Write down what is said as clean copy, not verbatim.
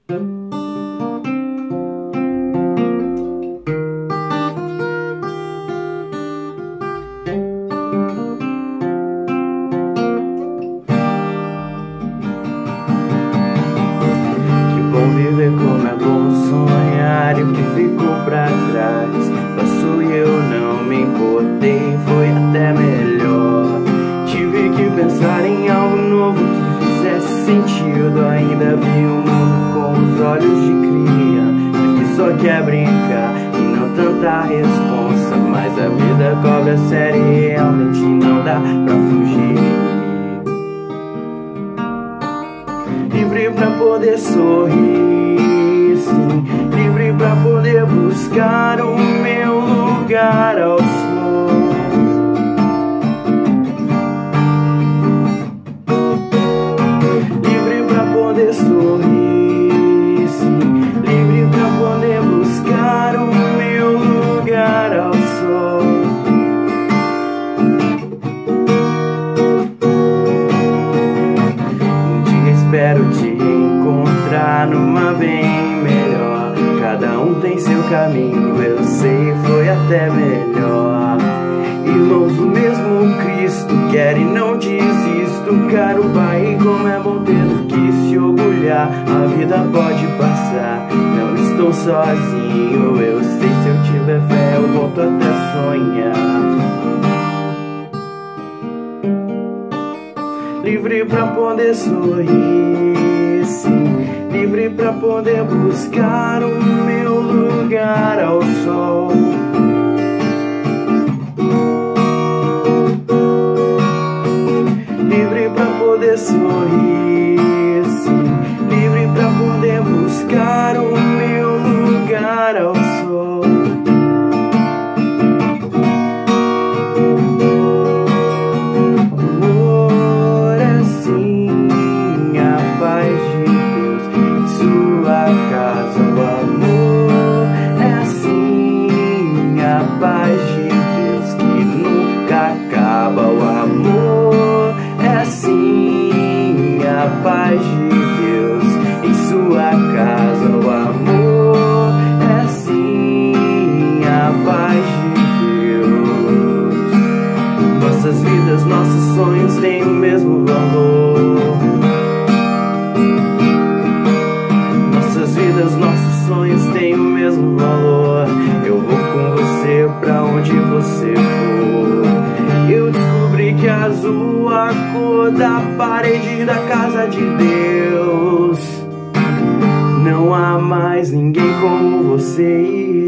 Bom viver como é bom sonhar, e o que ficou pra trás passou e eu não me importei, foi até melhor. Tive que pensar em algo novo que fizesse sentido. Ainda vi o mundo com os olhos de cria, que só quer brincar e não tanta responsa. Mas a vida cobra sério e realmente não dá pra fugir. Livre pra poder sorrir, sim. Livre pra poder buscar o meu lugar ao sol. Livre pra poder sorrir, sim. Livre pra poder buscar o meu lugar ao sol. Espero te encontrar numa bem melhor. Cada um tem seu caminho, eu sei, foi até melhor. Irmãos, o mesmo Cristo quer e não desisto. Caro Pai, como é bom ter do que se orgulhar. A vida pode passar, não estou sozinho. Eu sei, se eu tiver fé eu volto até sonhar. Livre pra poder sorrir, sim. Livre pra poder buscar o meu lugar ao sol. Livre pra poder sorrir, sim. Livre pra poder buscar o meu lugar ao sol. Paz de Deus que nunca acaba. O amor é assim, a paz de Deus em sua casa. O amor é assim, a paz de Deus. Nossas vidas, nossos sonhos têm o mesmo valor. Nossas vidas, nossos sonhos têm o mesmo valor. Eu vou com você pra onde você for. Eu descobri que azul a cor da parede da casa de Deus. Não há mais ninguém como você e